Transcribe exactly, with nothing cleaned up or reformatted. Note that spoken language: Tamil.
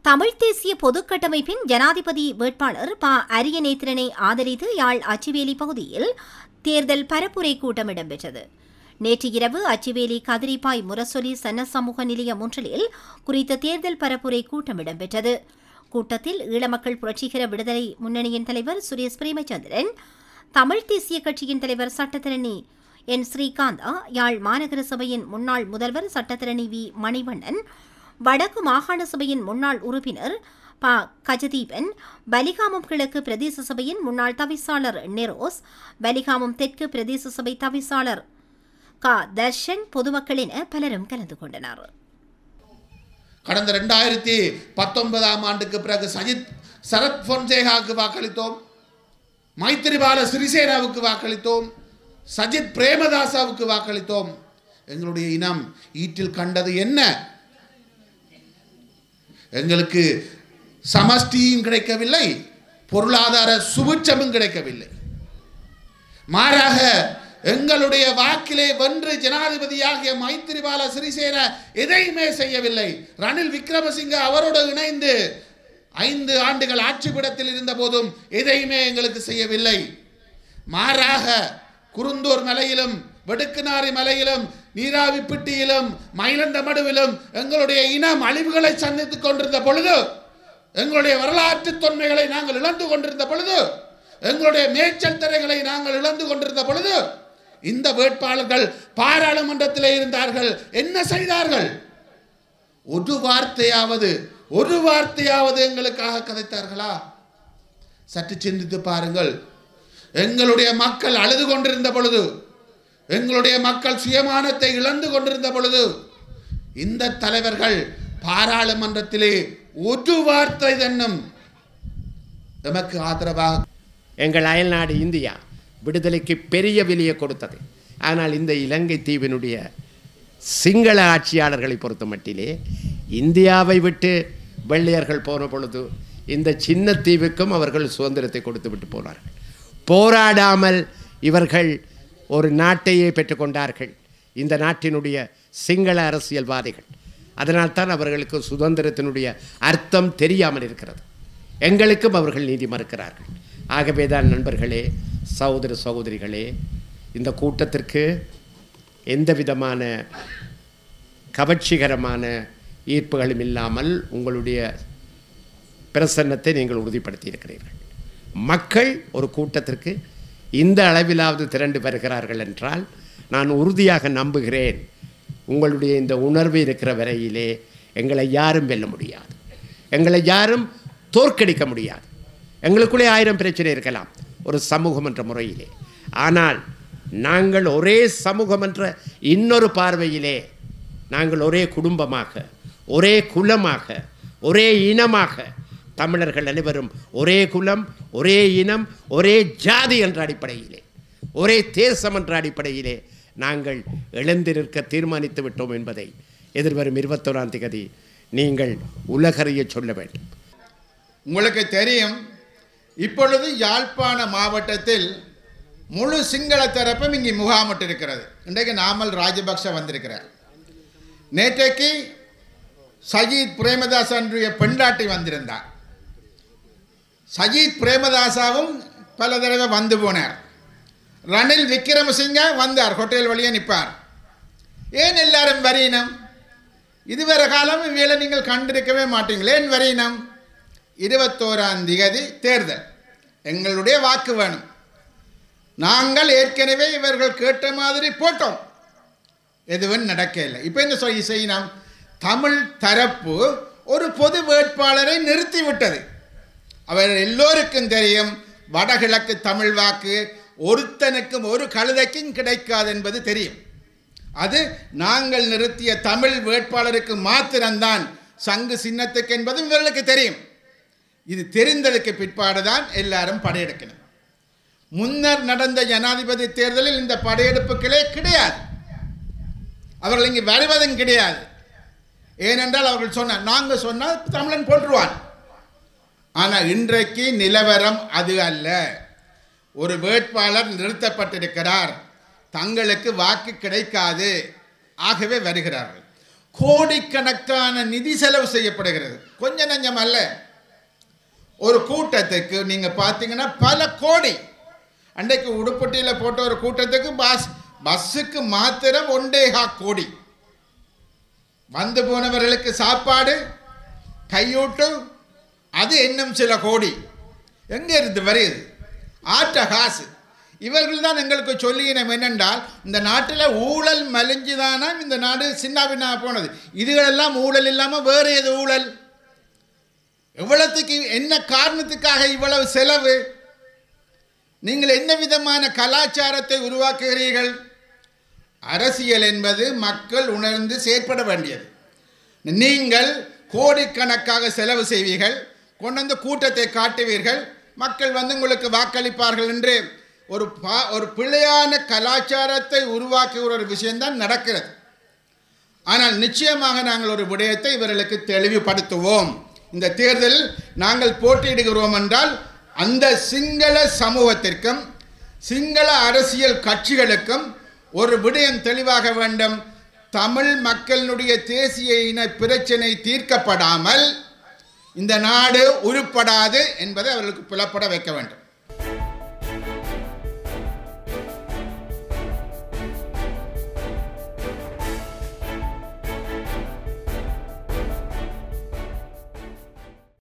தமிழ் தேசிய பொதுக்கட்டமைப்பின் ஜனாதிபதி வேட்பாளர் ப அரியநேத்திரனை ஆதரித்து யாழ் அச்சுவேலி பகுதியில் தேர்தல் பரப்புரை கூட்டம் இடம்பெற்றது. நேற்று இரவு அச்சுவேலி கதிரிப்பாய் முரசொலி சன சமூக நிலையம் ஒன்றில் குறித்த தேர்தல் பரப்புரை கூட்டம் இடம்பெற்றது. கூட்டத்தில் ஈழமக்கள் புரட்சிகர விடுதலை முன்னணியின் தலைவர் சுரேஷ் பிரேமச்சந்திரன், தமிழ் தேசிய கட்சியின் தலைவர் சட்டத்தரணி என் ஸ்ரீகாந்தா, யாழ் மாநகர சபையின் முன்னாள் முதல்வர் சட்டத்தரணி வி மணிவண்ணன், வடக்கு மாகாண சபையின் முன்னாள் உறுப்பினர் ப கஜதீபன், பலிகாமம் கிழக்கு பிரதேச சபையின் முன்னாள் தவிசாளர் நெரோஸ், பலிகாமம் தெற்கு பிரதேச சபை தவிசாளர் க தர்ஷன், பொதுமக்கள் என பலரும் கலந்து கொண்டனர். கடந்த இரண்டாயிரத்தி பத்தொன்பதாம் ஆண்டுக்கு பிறகு சஜித் சரத் பொன்சேகாவுக்கு வாக்களித்தோம், மைத்திரிபால சிறிசேனாவுக்கு வாக்களித்தோம், சஜித் பிரேமதாசாவுக்கு வாக்களித்தோம். எங்களுடைய இனம் ஈட்டில் கண்டது என்ன? எங்களுக்கு சமஷ்டியும் கிடைக்கவில்லை, பொருளாதார சுபிட்சமும் கிடைக்கவில்லை. மாறாக எங்களுடைய வாக்கிலே வென்று ஜனாதிபதியாகிய மைத்திரிபால சிறிசேன எதையுமே செய்யவில்லை. ரணில் விக்ரமசிங்க அவரோடு இணைந்து ஐந்து ஆண்டுகள் ஆட்சிப்பிடத்தில் இருந்த போதும் எதையுமே எங்களுக்கு செய்யவில்லை. மாறாக குருந்தூர் மலையிலும் வெடுக்குநாரி மலையிலும் நீராவிப்பிட்டியிலும் மயிலந்த மடுவிலும் எங்களுடைய இனம் அழிவுகளை சந்தித்துக் கொண்டிருந்த பொழுது, எங்களுடைய வரலாற்று தொன்மைகளை நாங்கள் இழந்து கொண்டிருந்த பொழுது, எங்களுடைய மேய்ச்சல் திரைகளை நாங்கள் இழந்து கொண்டிருந்த பொழுது, இந்த வேட்பாளர்கள் பாராளுமன்றத்திலே இருந்தார்கள். என்ன செய்தார்கள்? ஒரு வார்த்தையாவது ஒரு வார்த்தையாவது எங்களுக்காக கதைத்தார்களா? சற்று சிந்தித்து பாருங்கள். எங்களுடைய மக்கள் அழுது கொண்டிருந்த பொழுது, எங்களுடைய மக்கள் சுயமானத்தை இழந்து கொண்டிருந்த பொழுது, இந்த தலைவர்கள் பாராளுமன்றத்திலே ஒரு வார்த்தை தன்னும் நமக்கு ஆதரவாக. எங்கள் அயல்நாடு இந்தியா விடுதலைக்கு பெரிய விலையை கொடுத்தது. ஆனால் இந்த இலங்கை தீவினுடைய சிங்கள ஆட்சியாளர்களை பொறுத்த மட்டிலே இந்தியாவை விட்டு வெள்ளையர்கள் போன பொழுது இந்த சின்ன தீவுக்கும் அவர்கள் சுதந்திரத்தை கொடுத்து விட்டு போனார்கள். போராடாமல் இவர்கள் ஒரு நாட்டையே பெற்றுக்கொண்டார்கள், இந்த நாட்டினுடைய சிங்கள அரசியல்வாதிகள். அதனால்தான் அவர்களுக்கு சுதந்திரத்தினுடைய அர்த்தம் தெரியாமல் இருக்கிறது. எங்களுக்கும் அவர்கள் நீதி மறுக்கிறார்கள். ஆகவே தான் நண்பர்களே, சகோதர சகோதரிகளே, இந்த கூட்டத்திற்கு எந்த விதமான கவர்ச்சிகரமான ஈர்ப்புகளும் இல்லாமல் உங்களுடைய பிரசன்னத்தை நீங்கள் உறுதிப்படுத்தி இருக்கிறீர்கள். மக்கள் ஒரு கூட்டத்திற்கு இந்த அளவிலாவது திரண்டு வருகிறார்கள் என்றால் நான் உறுதியாக நம்புகிறேன், உங்களுடைய இந்த உணர்வு இருக்கிற வரையிலே எங்களை யாரும் வெல்ல முடியாது, எங்களை யாரும் தோற்கடிக்க முடியாது. எங்களுக்குள்ளே ஆயிரம் பிரச்சனை இருக்கலாம் ஒரு சமூகம் என்ற முறையிலே, ஆனால் நாங்கள் ஒரே சமூகம் என்ற இன்னொரு பார்வையிலே, நாங்கள் ஒரே குடும்பமாக, ஒரே குலமாக, ஒரே இனமாக, தமிழர்கள் அனைவரும் ஒரே குலம், ஒரே இனம், ஒரே ஜாதி என்ற அடிப்படையிலே, ஒரே தேசம் என்ற அடிப்படையிலே நாங்கள் எழுந்திருக்க தீர்மானித்து விட்டோம் என்பதை எதிர்வரும் இருபத்தோராம் தேதி நீங்கள் உலகறிய சொல்ல வேண்டும். உங்களுக்கு தெரியும், இப்பொழுது யாழ்ப்பாண மாவட்டத்தில் முழு சிங்கள தரப்பும் இங்கே முகாமிட்டு இருக்கிறது. இன்றைக்கு நாமல் ராஜபக்ஷ வந்திருக்கிறார். நேற்றைக்கு சஜித் பிரேமதாசனுடைய பெண்டாட்டி வந்திருந்தார். சஜித் பிரேமதாசாவும் பல தடவை வந்து போனார். ரணில் விக்ரமசிங்க வந்தார், ஹோட்டல் வழியே நிற்பார். ஏன் எல்லாரும் வரையினம்? இதுவரை காலம் இவையில நீங்கள் கண்டிருக்கவே மாட்டீங்களே, ஏன் வரையினம்? இருபத்தோராம் தேதி தேர்தல், எங்களுடைய வாக்கு வேணும். நாங்கள் ஏற்கனவே இவர்கள் கேட்ட மாதிரி போட்டோம், எதுவும் நடக்கவில்லை. இப்போ என்ன சொல்லி செய்யணும்? தமிழ் தரப்பு ஒரு பொது வேட்பாளரை நிறுத்திவிட்டது. அவர் எல்லோருக்கும் தெரியும், வடகிழக்கு தமிழ் வாக்கு ஒருத்தனுக்கும் ஒரு கழுதைக்கும் கிடைக்காது என்பது தெரியும். அது நாங்கள் நிறுத்திய தமிழ் வேட்பாளருக்கு மாத்திரம்தான் சங்கு சின்னத்துக்கு என்பதும் இவர்களுக்கு தெரியும். இது தெரிந்ததுக்கு பிற்பாடுதான் எல்லாரும் படையெடுக்கணும். முன்னர் நடந்த ஜனாதிபதி தேர்தலில் இந்த படையெடுப்புகளே கிடையாது, அவர்கள் இங்கு வருவதும் கிடையாது. ஏனென்றால் அவர்கள் சொன்ன நாங்கள் சொன்னால் தமிழன் போட்டுருவான். ஆனால் இன்றைக்கு நிலவரம் அது அல்ல. ஒரு வேட்பாளர் நிறுத்தப்பட்டிருக்கிறார், தங்களுக்கு வாக்கு கிடைக்காது, ஆகவே வருகிறார்கள். கோடிக்கணக்கான நிதி செலவு செய்யப்படுகிறது. கொஞ்சம் நஞ்சம் அல்ல. ஒரு கூட்டத்துக்கு நீங்கள் பார்த்தீங்கன்னா பல கோடி. அன்றைக்கு உடுப்பட்டியில் போட்ட ஒரு கூட்டத்துக்கு பஸ் பஸ்ஸுக்கு மாத்திரம் ஒன்றேகா கோடி. வந்து போனவர்களுக்கு சாப்பாடு, கையூட்டு, அது இன்னும் சில கோடி. எங்கே இருந்து வருது? ஆற்ற காசு. இவர்கள் தான் எங்களுக்கு சொல்லினோம் என்னென்றால், இந்த நாட்டில் ஊழல் மலிஞ்சுதானா இந்த நாடு சின்ன பின்னா போனது. இதுகளெல்லாம் ஊழல் இல்லாமல் வேறு எது ஊழல்? எவ்வளவுக்கு என்ன காரணத்துக்காக இவ்வளவு செலவு? நீங்கள் என்ன விதமான கலாச்சாரத்தை உருவாக்குகிறீர்கள்? அரசியல் என்பது மக்கள் உணர்ந்து செயற்பட வேண்டியது. நீங்கள் கோடிக்கணக்காக செலவு செய்வீர்கள், கொண்டு வந்து கூட்டத்தை காட்டுவீர்கள், மக்கள் வந்து உங்களுக்கு வாக்களிப்பார்கள் என்று ஒரு பா ஒரு பிழையான கலாச்சாரத்தை உருவாக்குகிற ஒரு விஷயம்தான் நடக்கிறது. ஆனால் நிச்சயமாக நாங்கள் ஒரு விடயத்தை இவர்களுக்கு தெளிவுபடுத்துவோம். இந்த தேர்தலில் நாங்கள் போட்டியிடுகிறோம் என்றால் அந்த சிங்கள சமூகத்திற்கும் சிங்கள அரசியல் கட்சிகளுக்கும் ஒரு விடயம் தெளிவாக வேண்டும். தமிழ் மக்களினுடைய தேசிய இன பிரச்சனை தீர்க்கப்படாமல் இந்த நாடு உருப்படாது என்பதை அவர்களுக்கு புலப்பட வைக்க வேண்டும்.